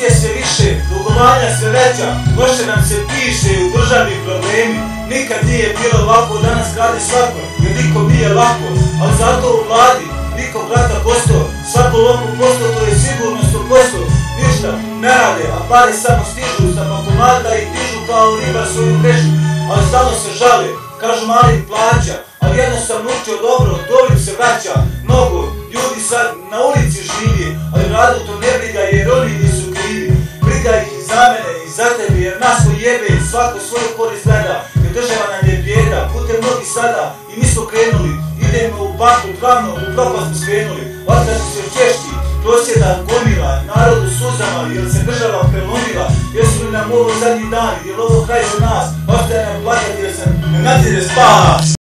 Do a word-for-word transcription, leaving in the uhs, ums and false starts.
je sve više, dugovanja sve veća, loše nam se piše i u državni problemi. Nikad nije bilo lako, danas gradi svako, jer nikom nije lako, ali zato u vladi niko brata posto, svako lopu posto, to je sigurno sto posto. Ništa ne rade, a pare samo stižu, sa bankomata i dižu kao ribar svoju mrežu. Ali stalno se žale, kažu mali plaća, ali jedno sam učio dobro, dolim se vraća. Mnogo ljudi sad na ulici živi, ali radu to ne briga jer oni nisu krivi. Briga ih i za mene i za tebe jer nas jebe i svako svoju korist gleda. Jer država nam je bijeda, putem mnogi sada i mi smo krenuli. Idemo u bakru, glavno u propast smo skrenuli. Otkad su se češki, prosjeda gomila, narod u suzama jer se država prelomila. Jesu li nam ovo zadnji dan, jer ovo kraj za nas, ostaje nam plakati jer se ne natire spas.